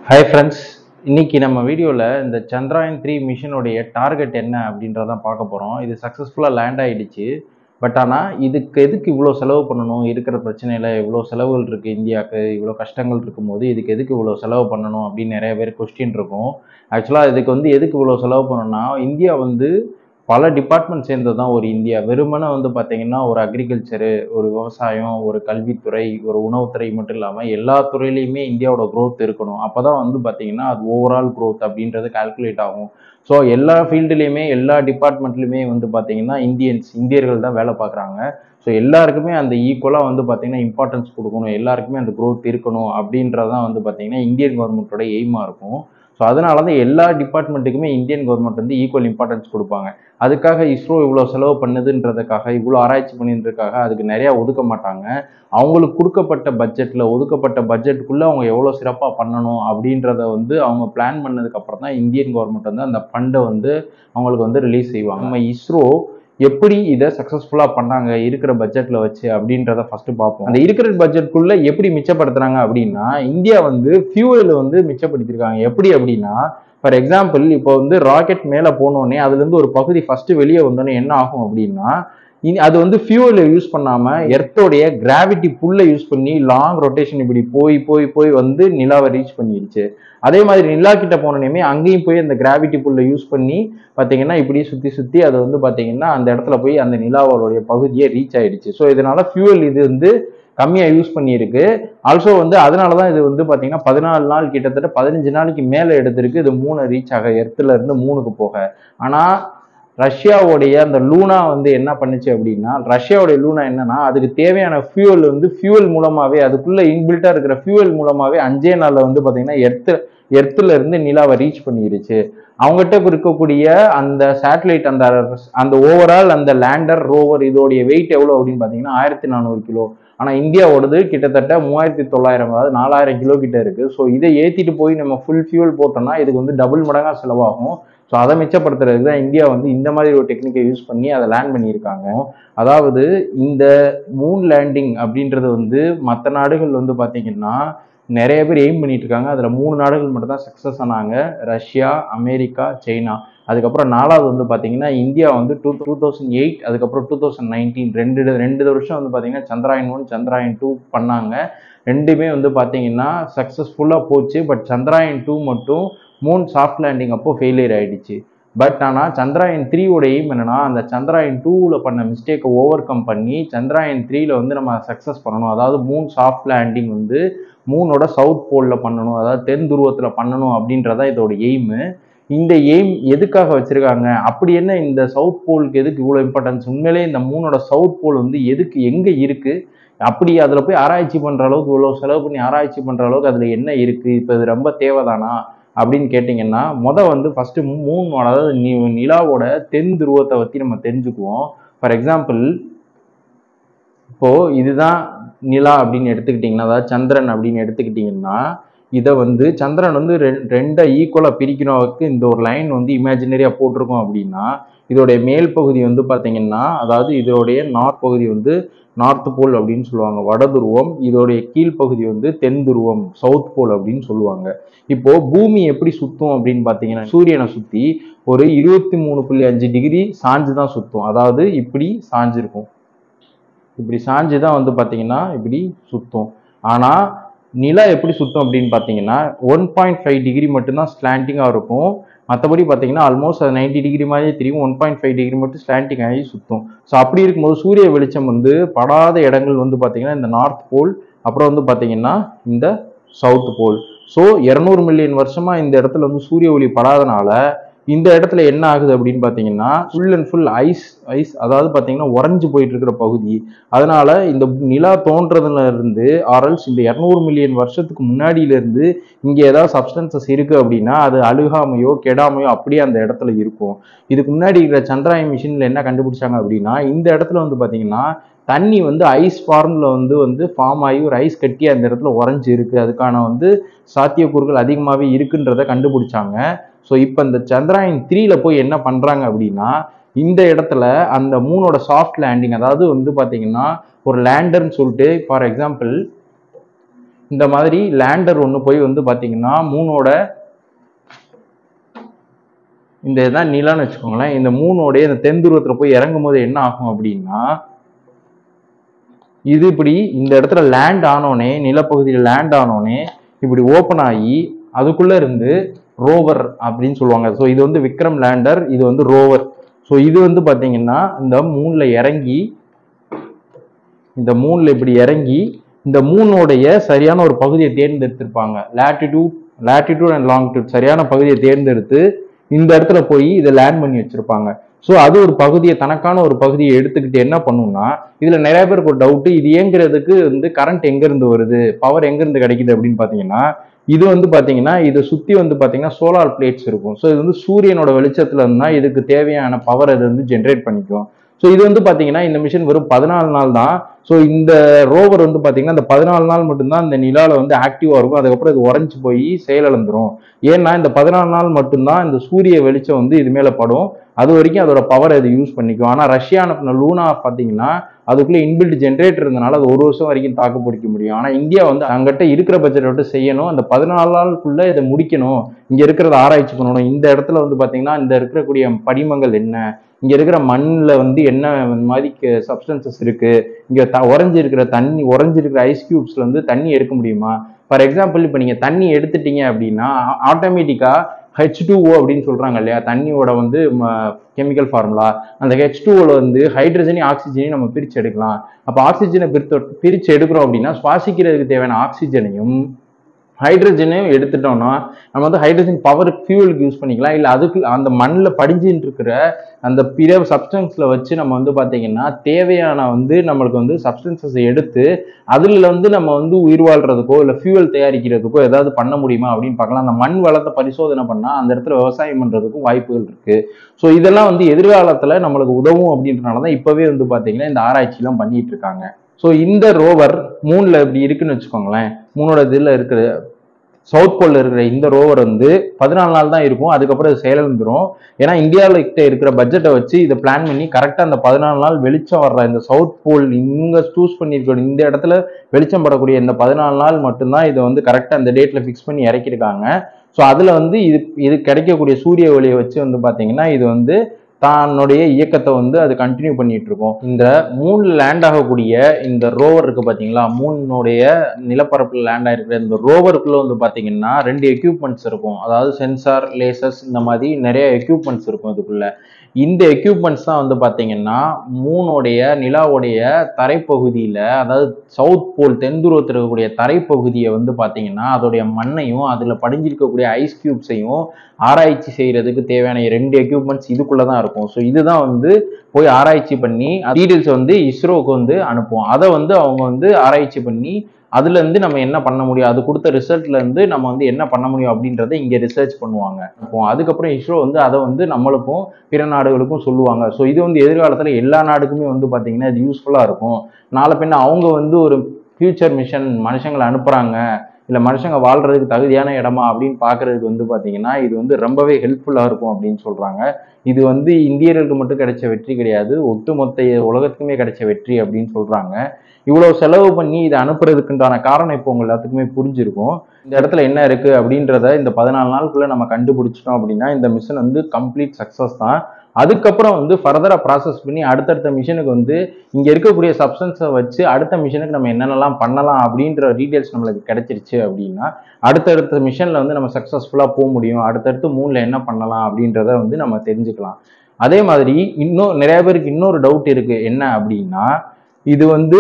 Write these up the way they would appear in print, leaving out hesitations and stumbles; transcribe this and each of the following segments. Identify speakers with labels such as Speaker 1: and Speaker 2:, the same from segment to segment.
Speaker 1: Hi friends, இன்னைக்கு நம்ம வீடியோவில் இந்த சந்திராயன் 3 மிஷனுடைய டார்கெட் என்ன அப்படின்றதான் பார்க்க போகிறோம். இது சக்ஸஸ்ஃபுல்லாக லேண்ட் ஆகிடுச்சு. பட் ஆனால் இதுக்கு எதுக்கு இவ்வளோ செலவு பண்ணணும், இருக்கிற பிரச்சனையில் இவ்வளோ செலவுகள் இருக்குது, இந்தியாவுக்கு இவ்வளோ கஷ்டங்கள் இருக்கும்போது இதுக்கு எதுக்கு இவ்வளோ செலவு பண்ணணும் அப்படின்னு நிறைய பேர் கொஸ்டின் இருக்கும். ஆக்சுவலாக இதுக்கு எதுக்கு இவ்வளோ செலவு பண்ணணும்னா, இந்தியா பல டிபார்ட்மெண்ட் சேர்ந்தது தான் ஒரு இந்தியா. வெறுமனே பார்த்தீங்கன்னா ஒரு அக்ரிகல்ச்சரு, ஒரு விவசாயம், ஒரு கல்வித்துறை, ஒரு உணவுத்துறை மட்டும் இல்லாமல் எல்லா துறையிலையுமே இந்தியாவோட க்ரோத் இருக்கணும். அப்போ தான் பார்த்தீங்கன்னா அது ஓவரால் க்ரோத் அப்படின்றது கால்குலேட் ஆகும். ஸோ எல்லா ஃபீல்டுலேயுமே எல்லா டிபார்ட்மெண்ட்லையுமே பார்த்தீங்கன்னா இந்தியர்கள் தான் வேலை பார்க்குறாங்க. ஸோ எல்லாருக்குமே அந்த ஈக்குவலாக பார்த்தீங்கன்னா இம்பார்ட்டன்ஸ் கொடுக்கணும், எல்லாருக்குமே அந்த க்ரோத் இருக்கணும் அப்படின்றதான் பார்த்தீங்கன்னா இந்தியன் கவர்மெண்ட்டோட எய்மாக இருக்கும். ஸோ அதனால தான் எல்லா டிபார்ட்மெண்ட்டுக்குமே இந்தியன் கவர்மெண்ட் ஈக்குவல் இம்பார்ட்டன்ஸ் கொடுப்பாங்க. அதுக்காக இஸ்ரோ இவ்வளோ செலவு பண்ணுதுன்றதுக்காக, இவ்வளோ ஆராய்ச்சி பண்ணின்றதுக்காக அதுக்கு நிறையா ஒதுக்க மாட்டாங்க. அவங்களுக்கு கொடுக்கப்பட்ட பட்ஜெட்டில் ஒதுக்கப்பட்ட பட்ஜெட்டுக்குள்ளே அவங்க எவ்வளோ சிறப்பாக பண்ணணும் அப்படின்றத அவங்க பிளான் பண்ணதுக்கப்புறம் தான் இந்தியன் கவர்மெண்ட் அந்த ஃபண்டை அவங்களுக்கு ரிலீஸ் செய்வாங்க. நம்ம இஸ்ரோ எப்படி இதை சக்ஸஸ்ஃபுல்லாக பண்ணாங்க இருக்கிற பட்ஜெட்டில் வச்சு அப்படின்றத ஃபஸ்ட்டு பார்ப்போம். அந்த இருக்கிற பட்ஜெட்டுக்குள்ளே எப்படி மிச்சப்படுத்துகிறாங்க அப்படின்னா, இந்தியா ஃபியூவல் மிச்சப்படுத்தியிருக்காங்க. எப்படி அப்படின்னா, ஃபார் எக்ஸாம்பிள் இப்போ ராக்கெட் மேலே போனோடனே அதுலேருந்து ஒரு பகுதி ஃபஸ்ட்டு வெளியே வந்தோடனே என்ன ஆகும் அப்படின்னா, அது ஃபியூவலை யூஸ் பண்ணாமல் எர்த்தோடைய கிராவிட்டி புல்லை யூஸ் பண்ணி லாங் ரொட்டேஷன் இப்படி போய் போய் போய் நிலாவை ரீச் பண்ணிடுச்சு. அதே மாதிரி நிலா கிட்ட போனோடனே அங்கேயும் போய் அந்த கிராவிட்டி புல்லை யூஸ் பண்ணி பார்த்தீங்கன்னா இப்படி சுற்றி சுற்றி அது பார்த்தீங்கன்னா அந்த இடத்துல போய் அந்த நிலாவோடைய பகுதியை ரீச் ஆயிடுச்சு. ஸோ இதனால ஃபியூவல் இது கம்மியாக யூஸ் பண்ணியிருக்கு. ஆல்சோ அதனால தான் இது பார்த்தீங்கன்னா 14 நாள் கிட்டத்தட்ட 15 நாளைக்கு மேலே எடுத்திருக்கு இது மூணை ரீச் ஆக, எர்த்துல இருந்து மூணுக்கு போக. ஆனால் ரஷ்யாவுடைய அந்த லூனா என்ன பண்ணுச்சு அப்படின்னா, ரஷ்யாவுடைய லூனா என்னன்னா அதுக்கு தேவையான ஃபியூவல் மூலமாகவே அதுக்குள்ள இன்பில்ட்டா இருக்கிற ஃபியூவல் மூலமாகவே 5 நாளில் பார்த்தீங்கன்னா எர்த்துல இருந்து நிலாவை ரீச் பண்ணிடுச்சு. அவங்ககிட்ட இருக்கக்கூடிய அந்த சேட்டலைட் அந்த ஓவரால் அந்த லேண்டர் ரோவர் இதோடைய வெயிட் எவ்வளோ அப்படின்னு பார்த்தீங்கன்னா 1400 கிலோ. ஆனால் இந்தியாவோடது கிட்டத்தட்ட 3900, அதாவது 4000 கிலோ கிட்ட இருக்கு. ஸோ இதை ஏற்றிட்டு போய் நம்ம ஃபுல் ஃபியூவல் போட்டோம்னா இதுக்கு டபுள் மடங்காக செலவாகும். ஸோ அதை மிச்சப்படுத்துறதுக்கு தான் இந்தியா இந்த மாதிரி ஒரு டெக்னிக்கை யூஸ் பண்ணி அதை லேண்ட் பண்ணியிருக்காங்க. அதாவது இந்த மூன் லேண்டிங் அப்படின்றது மற்ற நாடுகள் பார்த்தீங்கன்னா நிறைய பேர் எய்ம் பண்ணிட்டு இருக்காங்க. அதில் 3 நாடுகள் மட்டும் தான் சக்ஸஸ் ஆனாங்க: ரஷ்யா, அமெரிக்கா, சைனா. அதுக்கப்புறம் 4வது பார்த்தீங்கன்னா இந்தியா 2008, அதுக்கப்புறம் 2019 ரெண்டு வருஷம் பார்த்தீங்கன்னா Chandrayaan-1, Chandrayaan-2 பண்ணாங்க. ரெண்டுமே பார்த்தீங்கன்னா சக்ஸஸ்ஃபுல்லாக போச்சு. பட் Chandrayaan-2 மட்டும் மூன் சாஃப்ட் லேண்டிங் அப்போ ஃபெயிலியர் ஆயிடுச்சு. பட் ஆனால் Chandrayaan-3 எய்ம் என்னன்னா அந்த Chandrayaan-2 பண்ண மிஸ்டேக்கை ஓவர் கம் பண்ணி Chandrayaan-3 நம்ம சக்ஸஸ் பண்ணணும். அதாவது மூன் சாஃப்ட் லேண்டிங் மூனோட சவுத் போலில் பண்ணணும், அதாவது தென் துருவத்தில் பண்ணணும் அப்படின்றதான் இதோட எய்மு. இந்த எய்ம் எதுக்காக வச்சிருக்காங்க, அப்படி என்ன இந்த சவுத் போலுக்கு எதுக்கு இவ்வளோ இம்பார்ட்டன்ஸ், உண்மையிலே இந்த மூனோட சவுத் போல் எதுக்கு எங்கே இருக்கு, அப்படி அதில் போய் ஆராய்ச்சி பண்ணுற அளவுக்கு இவ்வளோ செலவு பண்ணி ஆராய்ச்சி பண்ணுற அளவுக்கு அதில் என்ன இருக்குது, இப்போ இது ரொம்ப தேவைதானா அப்படின்னு கேட்டிங்கன்னா, ஃபஸ்ட்டு மூனோட அதாவது நிலாவோட தென் துருவத்தை பற்றி நம்ம தெரிஞ்சுக்குவோம். ஃபார் எக்ஸாம்பிள் இப்போது இதுதான் நிலா அப்படின்னு எடுத்துக்கிட்டிங்கன்னா, அதாவது சந்திரன் அப்படின்னு எடுத்துக்கிட்டிங்கன்னா, இதை சந்திரன் ரெண்டை ஈக்குவலாக பிரிக்கிறவருக்கு இந்த ஒரு லைன் இமேஜினரியாக போட்டிருக்கோம் அப்படின்னா, இதோடைய மேல் பகுதி பார்த்தீங்கன்னா, அதாவது இதோடைய நார்த் பகுதி நார்த் போல் அப்படின்னு சொல்லுவாங்க, வட துருவம். இதோடைய கீழ்ப்பகுதி தென் துருவம், சவுத் போல் அப்படின்னு சொல்லுவாங்க. இப்போ பூமி எப்படி சுத்தும் அப்படின்னு பார்த்தீங்கன்னா, சூரியனை சுற்றி ஒரு 23.5 டிகிரி சாஞ்சு தான் சுத்தும். அதாவது இப்படி சாஞ்சிருக்கும், இப்படி சாஞ்சு தான் பார்த்தீங்கன்னா இப்படி சுத்தும். ஆனால் நிலா எப்படி சுத்தும் அப்படின்னு பார்த்தீங்கன்னா 1.5 டிகிரி மட்டும்தான் ஸ்லாண்டிங்காக இருக்கும். மற்றபடி பார்த்தீங்கன்னா ஆல்மோஸ்ட் அது 90 டிகிரி மாதிரியே தெரியும். 1.5 டிகிரி மட்டும் ஸ்லாண்டிங் ஆகி சுத்தும். ஸோ அப்படி இருக்கும்போது சூரிய வெளிச்சம் படாத இடங்கள் பார்த்தீங்கன்னா இந்த நார்த் போல், அப்புறம் பார்த்தீங்கன்னா இந்த சவுத் போல். ஸோ 200 மில்லியன் வருஷமா இந்த இடத்துல சூரிய ஒளி படாதனால இந்த இடத்துல என்ன ஆகுது அப்படின்னு பார்த்தீங்கன்னா ஃபுல் அண்ட் ஃபுல் ஐஸ் அதாவது பார்த்தீங்கன்னா உறைஞ்சு போயிட்டு இருக்கிற பகுதி. அதனால இந்த நிலா தோன்றதுல இருந்து ஆரல்ஸ் இந்த 200 மில்லியன் வருஷத்துக்கு முன்னாடியிலேருந்து இங்கே ஏதாவது சப்ஸ்டன்சஸ் இருக்குது அப்படின்னா அது அழுகாமையோ கெடாமையோ அப்படியே அந்த இடத்துல இருக்கும். இதுக்கு முன்னாடி இருக்கிற சந்திராயன் மிஷினில் என்ன கண்டுபிடிச்சாங்க அப்படின்னா, இந்த இடத்துல பார்த்தீங்கன்னா தண்ணி ஐஸ் ஃபார்மில் ஃபார்ம் ஆகி ஒரு ஐஸ் கட்டி அந்த இடத்துல உறைஞ்சு இருக்குது, அதுக்கான சாத்தியக்கூறுகள் அதிகமாகவே இருக்குன்றதை கண்டுபிடிச்சாங்க. ஸோ இப்போ இந்த Chandrayaan-3 போய் என்ன பண்ணுறாங்க அப்படின்னா, இந்த இடத்துல அந்த மூனோட சாஃப்ட் லேண்டிங், அதாவது பார்த்தீங்கன்னா ஒரு லேண்டர்னு சொல்லிட்டு, ஃபார் எக்ஸாம்பிள் இந்த மாதிரி லேண்டர் ஒன்று போய் வந்து பார்த்தீங்கன்னா மூணோட இந்த இதான் நிலான்னு வச்சுக்கோங்களேன். இந்த மூணோடைய இந்த தென்துருவத்தில் போய் இறங்கும் போது என்ன ஆகும் அப்படின்னா, இது இப்படி இந்த இடத்துல லேண்ட் ஆனோடனே, நிலப்பகுதியில் லேண்ட் ஆனோடனே இப்படி ஓப்பன் ஆகி அதுக்குள்ள இருந்து ரோவர் அப்படின்னு சொல்லுவாங்க. ஸோ இது வந்து விக்ரம் லேண்டர், இது வந்து ரோவர். ஸோ இது வந்து பார்த்தீங்கன்னா இந்த மூணில் இறங்கி, இந்த மூணில் இப்படி இறங்கி இந்த மூணோடைய சரியான ஒரு பகுதியை தேர்ந்தெடுத்திருப்பாங்க. லேட்டிடியூட் அண்ட் லாங்கிடியூட் சரியான பகுதியை தேர்ந்தெடுத்து இந்த இடத்துல போய் இதை லேண்ட் பண்ணி வச்சிருப்பாங்க. ஸோ அது ஒரு பகுதியை, தனக்கான ஒரு பகுதியை எடுத்துக்கிட்டு என்ன பண்ணும்னா, இதுல நிறைய பேருக்கு ஒரு டவுட், இது இயங்குறதுக்கு வந்து கரண்ட் எங்க இருந்து வருது, பவர் எங்க இருந்து கிடைக்குது அப்படின்னு பாத்தீங்கன்னா, இது வந்து பாத்தீங்கன்னா இதை சுத்தி வந்து பாத்தீங்கன்னா சோலார் பிளேட்ஸ் இருக்கும். ஸோ இது வந்து சூரியனோட வெளிச்சத்துல இருந்தா இதுக்கு தேவையான பவர் அது வந்து ஜென்ரேட் பண்ணிக்கும். ஸோ இது வந்து பாத்தீங்கன்னா இந்த மிஷின் வெறும் 14 நாள் தான். ஸோ இந்த ரோவர் வந்து பாத்தீங்கன்னா இந்த 14 நாள் மட்டும்தான் இந்த நிலால வந்து ஆக்டிவா இருக்கும். அதுக்கப்புறம் இது உறைஞ்சு போய் செயலிழந்துரும். ஏன்னா இந்த 14 நாள் மட்டும்தான் இந்த சூரிய வெளிச்சம் வந்து இது மேல படும். அது வரைக்கும் அதோட பவர் அது யூஸ் பண்ணிக்கும். ஆனா ரஷ்யா அனுப்பின லூனா பாத்தீங்கன்னா அதுக்குள்ள இன்பில்ட் ஜென்ரேட்டர் இருந்தனால அது 1 வருஷம் வரைக்கும் தாக்கு பிடிக்க முடியும். ஆனா இந்தியா வந்து அங்கிட்ட இருக்கிற பட்ஜெட் விட்டு செய்யணும், அந்த 14 நாளுக்குள்ள இதை முடிக்கணும், இங்க இருக்கிறத ஆராய்ச்சி பண்ணணும். இந்த இடத்துல வந்து பாத்தீங்கன்னா இந்த இருக்கக்கூடிய படிமங்கள் என்ன, இங்க இருக்கிற மண்ணில் வந்து என்ன மாதிரி சப்ஸ்டன்சஸ் இருக்கு, இங்க உறைஞ்சி இருக்கிற தண்ணி, உறைஞ்சி இருக்கிற ஐஸ் கியூப்ஸ்ல வந்து தண்ணி எடுக்க முடியுமா. ஃபார் எக்ஸாம்பிள் இப்போ நீங்க தண்ணி எடுத்துட்டீங்க அப்படின்னா ஆட்டோமேட்டிக்கா H2O அப்படின்னு சொல்றாங்க இல்லையா, தண்ணியோட வந்து கெமிக்கல் ஃபார்முலா. அந்த H2O வந்து ஹைட்ரஜனையும் ஆக்சிஜனையும் நம்ம பிரிச்சு எடுக்கலாம். அப்போ ஆக்சிஜனை பிரிச்சு எடுக்கிறோம் அப்படின்னா சுவாசிக்கிறதுக்கு தேவையான ஆக்சிஜனையும் ஹைட்ரஜனையும் எடுத்துட்டோம்னா நம்ம வந்து ஹைட்ரஜன் பவர் ஃபியூலுக்கு யூஸ் பண்ணிக்கலாம். இல்லை அதுக்கு அந்த மண்ணில் படிஞ்சுட்டு இருக்கிற அந்த பிற சப்ஸ்டன்ஸ்ல வச்சு நம்ம வந்து பார்த்தீங்கன்னா தேவையான வந்து நம்மளுக்கு வந்து சப்ஸ்டன்சஸை எடுத்து அதுல வந்து நம்ம வந்து உயிர் வாழ்றதுக்கோ இல்லை ஃபியூவல் தயாரிக்கிறதுக்கோ ஏதாவது பண்ண முடியுமா அப்படின்னு பார்க்கலாம். அந்த மண் வளத்தை பரிசோதனை பண்ணால் அந்த இடத்துல விவசாயம் பண்ணுறதுக்கும் வாய்ப்புகள் இருக்கு. ஸோ இதெல்லாம் வந்து எதிர்காலத்தில் நம்மளுக்கு உதவும் அப்படின்றனால தான் இப்போவே வந்து பார்த்தீங்கன்னா இந்த ஆராய்ச்சிலாம் பண்ணிட்டு இருக்காங்க. ஸோ இந்த ரோவர் மூணில் இப்படி இருக்குன்னு வச்சுக்கோங்களேன், மூணோட இதில் இருக்கிற சவுத் போல்ல இருக்கிற இந்த ரோவர் வந்து 14 நாள் தான் இருக்கும். அதுக்கப்புறம் இது செயலிழந்துரும். ஏன்னா இந்தியாவில் இருக்கிற பட்ஜெட்டை வச்சு இதை பிளான் பண்ணி கரெக்டாக அந்த 14 நாள் வெளிச்சம் வர்ற இந்த சவுத் போல் இவங்க சூஸ் பண்ணியிருக்க இந்த இடத்துல வெளிச்சம் படக்கூடிய இந்த 14 நாள் மட்டும்தான் இதை வந்து கரெக்டாக அந்த டேட்ல ஃபிக்ஸ் பண்ணி இறக்கியிருக்காங்க. ஸோ அதில் வந்து இது கிடைக்கக்கூடிய சூரிய ஒளியை வச்சு வந்து பார்த்தீங்கன்னா இது வந்து தன்னுடைய இயக்கத்தை வந்து அது கண்டினியூ பண்ணிட்டு இருக்கும். இந்த மூணில் லேண்ட் ஆகக்கூடிய இந்த ரோவர் இருக்கு பாத்தீங்களா, மூணுடைய நிலப்பரப்புல லேண்ட் ஆயிருக்கிற இந்த ரோவருக்குள்ள வந்து பாத்தீங்கன்னா 2 எக்யூப்மெண்ட்ஸ் இருக்கும். அதாவது சென்சார், லேசர்ஸ், இந்த மாதிரி நிறைய எக்யூப்மெண்ட்ஸ் இருக்கும் இதுக்குள்ள. இந்த எக்யூப்மெண்ட்ஸ் தான் வந்து பாத்தீங்கன்னா மூணுடைய நிலாவுடைய தரைப்பகுதியில, அதாவது சவுத் போல் தென்துருவத்தில் இருக்கக்கூடிய தரைப்பகுதியை வந்து பாத்தீங்கன்னா அதோடைய மண்ணையும் அதுல படிஞ்சிருக்கக்கூடிய ஐஸ் கியூப்ஸையும் ஆராய்ச்சி செய்யறதுக்கு தேவையான 2 எக்யூப்மெண்ட்ஸ் இதுக்குள்ளதான் இருக்கும். ஸோ இதுதான் வந்து போய் ஆராய்ச்சி பண்ணி டீடைல்ஸ் வந்து இஸ்ரோவுக்கு வந்து அனுப்புவோம். அதை வந்து அவங்க வந்து ஆராய்ச்சி பண்ணி அதுல இருந்து நம்ம என்ன பண்ண முடியும், அது கொடுத்த ரிசல்ட்ல இருந்து நம்ம வந்து என்ன பண்ண முடியும் அப்படின்றத இங்க ரிசர்ச் பண்ணுவாங்க. அதுக்கப்புறம் இஸ்ரோ வந்து அதை வந்து நம்மளுக்கும் பிற நாடுகளுக்கும் சொல்லுவாங்க. ஸோ இது வந்து எதிர்காலத்துல எல்லா நாடுக்குமே வந்து பாத்தீங்கன்னா இது யூஸ்ஃபுல்லா இருக்கும். நாளை பின்ன அவங்க வந்து ஒரு ஃபியூச்சர் மிஷன் மனுஷங்களை அனுப்புறாங்க, இல்லை மனுஷங்க வாழ்றதுக்கு தகுதியான இடமா அப்படின்னு பாக்குறதுக்கு வந்து பாத்தீங்கன்னா இது வந்து ரொம்பவே ஹெல்ப்ஃபுல்லா இருக்கும் அப்படின்னு சொல்றாங்க. இது வந்து இந்தியர்களுக்கு மட்டும் கிடைச்ச வெற்றி கிடையாது, ஒட்டுமொத்த உலகத்துக்குமே கிடைச்ச வெற்றி அப்படின்னு சொல்றாங்க. இவ்வளவு செலவு பண்ணி இதை அனுப்புறதுக்குண்டான காரணம் இப்போ உங்க எல்லாத்துக்குமே புரிஞ்சிருக்கும். இந்த இடத்துல என்ன இருக்கு அப்படின்றத இந்த 14 நாளுக்குள்ள நம்ம கண்டுபிடிச்சிட்டோம் அப்படின்னா இந்த மிஷன் வந்து கம்ப்ளீட் சக்சஸ் தான். அதுக்கப்புறம் வந்து ஃபர்தரா ப்ராசஸ் பண்ணி அடுத்தடுத்த மிஷனுக்கு வந்து இங்க இருக்கக்கூடிய சப்ஸ்டன்ஸை வச்சு அடுத்த மிஷனுக்கு நம்ம என்னென்னலாம் பண்ணலாம் அப்படின்ற டீடைல்ஸ் நம்மளுக்கு கிடைச்சிருச்சு அப்படின்னா அடுத்தடுத்த மிஷன்ல வந்து நம்ம சக்சஸ்ஃபுல்லா போக முடியும். அடுத்தடுத்து மூணுல என்ன பண்ணலாம் அப்படின்றத வந்து நம்ம தெரிஞ்சுக்கலாம். அதே மாதிரி இன்னும் நிறைய பேருக்கு இன்னொரு டவுட் இருக்கு, என்ன அப்படின்னா இது வந்து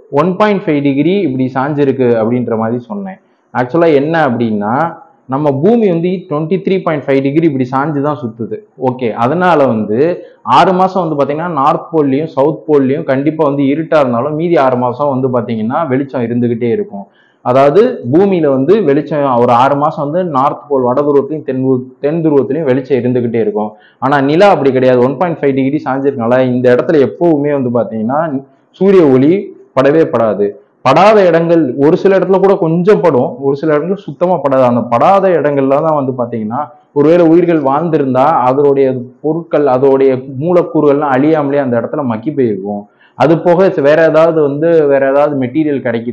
Speaker 1: 1.5 டிகிரி இப்படி சாஞ்சிருக்கு அப்படின்ற மாதிரி சொன்னேன். ஆக்சுவலா என்ன அப்படின்னா நம்ம பூமி வந்து 23.5 டிகிரி இப்படி சாஞ்சுதான் சுத்துது. ஓகே, அதனால வந்து 6 மாசம் வந்து பாத்தீங்கன்னா நார்த் போல்லையும் சவுத் போல்லையும் கண்டிப்பா வந்து இருட்டா இருந்தாலும் மீதி 6 மாசம் வந்து பாத்தீங்கன்னா வெளிச்சம் இருந்துகிட்டே இருக்கும். அதாவது பூமியில வந்து வெளிச்சம் ஒரு 6 மாசம் வந்து நார்த் போல் வட துருவத்திலையும் தென் துருவத்திலையும் வெளிச்சம் இருந்துகிட்டே இருக்கும். ஆனா நிலா அப்படி கிடையாது. 1.5 டிகிரி சாஞ்சிருக்கனால இந்த இடத்துல எப்பவுமே வந்து பாத்தீங்கன்னா சூரிய ஒளி படவே படாது. படாத இடங்கள் ஒரு சில இடத்துல கூட கொஞ்சம் படும், ஒரு சில இடங்கள் சுத்தமா படாது. அந்த படாத இடங்கள்ல தான் வந்து பாத்தீங்கன்னா ஒருவேளை உயிர்கள் வாழ்ந்திருந்தா அதோடைய பொருட்கள், அதோடைய மூலக்கூறுகள்லாம் அழியாமலே அந்த இடத்துல மக்கி போயிருக்கும். அது போக வேற ஏதாவது மெட்டீரியல் கிடைக்குதா,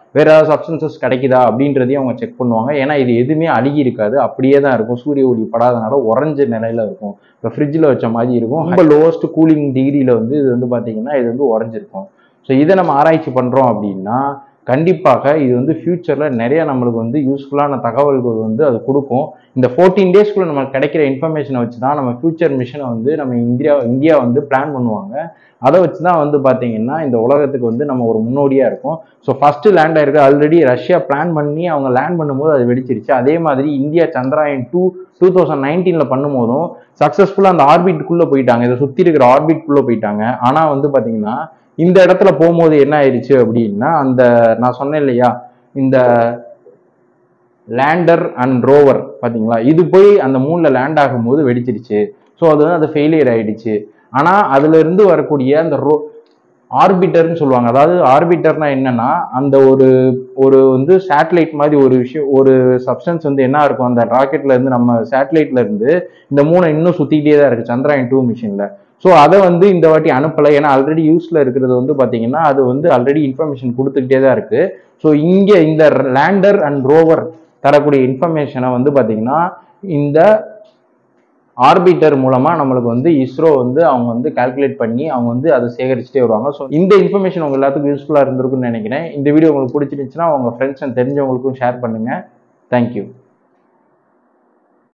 Speaker 1: வேற ஏதாவது சப்ஸ்டன்சஸ் கிடைக்குதா அப்படின்றதையும் அவங்க செக் பண்ணுவாங்க. ஏன்னா இது எதுவுமே அழுகி இருக்காது, அப்படியே தான் இருக்கும். சூரிய ஒளி படாதனால உறைஞ்ச நிலையில இருக்கும். இப்போ ஃப்ரிட்ஜில் வச்ச மாதிரி இருக்கும். ரொம்ப லோவஸ்ட் கூலிங் டிகிரியில் வந்து இது வந்து பார்த்தீங்கன்னா இது வந்து உறைஞ்சிருக்கும். ஸோ இதை நம்ம ஆராய்ச்சி பண்ணுறோம் அப்படின்னா கண்டிப்பாக இது வந்து ஃபியூச்சரில் நிறைய நம்மளுக்கு வந்து யூஸ்ஃபுல்லான தகவல்கள் வந்து அது கொடுக்கும். இந்த 14 டேஸ்க்குள்ள நமக்கு கிடைக்கிற இன்ஃபர்மேஷனை வச்சு தான் நம்ம ஃபியூச்சர் மிஷனை வந்து நம்ம இந்தியா வந்து பிளான் பண்ணுவாங்க. அதை வச்சு தான் வந்து பார்த்தீங்கன்னா இந்த உலகத்துக்கு வந்து நம்ம ஒரு முன்னோடியாக இருக்கும். ஸோ ஃபஸ்ட்டு லேண்ட் ஆயிருக்கு. ஆல்ரெடி ரஷ்யா பிளான் பண்ணி அவங்க லேண்ட் பண்ணும்போது அது வெடிச்சிருச்சு. அதே மாதிரி இந்தியா சந்திராயன் 2 2019 பண்ணும்போதும் சக்ஸஸ்ஃபுல்லாக அந்த ஆர்பிட்டுக்குள்ளே போயிட்டாங்க. இதை சுற்றி இருக்கிற ஆர்பிட்குள்ளே போயிட்டாங்க. ஆனால் வந்து பார்த்தீங்கன்னா இந்த இடத்துல போகும்போது என்ன ஆயிடுச்சு அப்படின்னா அந்த நான் சொன்னேன் இல்லையா இந்த லேண்டர் அண்ட் ரோவர் பார்த்தீங்களா, இது போய் அந்த மூணில் லேண்ட் ஆகும்போது வெடிச்சிருச்சு. ஸோ அது வந்து அது ஃபெயிலியர் ஆயிடுச்சு. ஆனால் அதுல இருந்து வரக்கூடிய அந்த ஆர்பிட்டர்னு சொல்லுவாங்க. அதாவது ஆர்பிட்டர்னா என்னன்னா அந்த ஒரு வந்து சேட்டலைட் மாதிரி ஒரு விஷயம், ஒரு சப்ஸ்டன்ஸ் வந்து என்ன இருக்கும் அந்த ராக்கெட்ல இருந்து நம்ம சேட்டலைட்ல இருந்து இந்த மூணை இன்னும் சுத்திக்கிட்டே தான் இருக்கு சந்திராயன் 2 மிஷின்ல. ஸோ அதை வந்து இந்த வாட்டி அனுப்பலை. ஏன்னா ஆல்ரெடி யூஸ்ல இருக்கிறது வந்து பாத்தீங்கன்னா அது வந்து ஆல்ரெடி இன்ஃபர்மேஷன் கொடுத்துக்கிட்டே தான் இருக்கு. ஸோ இங்க இந்த லேண்டர் அண்ட் ரோவர் தரக்கூடிய இன்ஃபர்மேஷனை வந்து பாத்தீங்கன்னா இந்த ஆர்பிட்டர் மூலமா நம்மளுக்கு வந்து இஸ்ரோ வந்து அவங்க வந்து கால்குலேட் பண்ணி அவங்க வந்து அதை சேகரிச்சுட்டே வருவாங்க. ஸோ இந்த இன்ஃபர்மேஷன் உங்க எல்லாத்துக்கும் யூஸ்ஃபுல்லா இருந்திருக்கும்னு நினைக்கிறேன். இந்த வீடியோ உங்களுக்கு பிடிச்சிருந்துச்சுன்னா உங்க ஃப்ரெண்ட்ஸ் அண்ட் தெரிஞ்சவங்களுக்கும் ஷேர் பண்ணுங்க. தேங்க்யூ.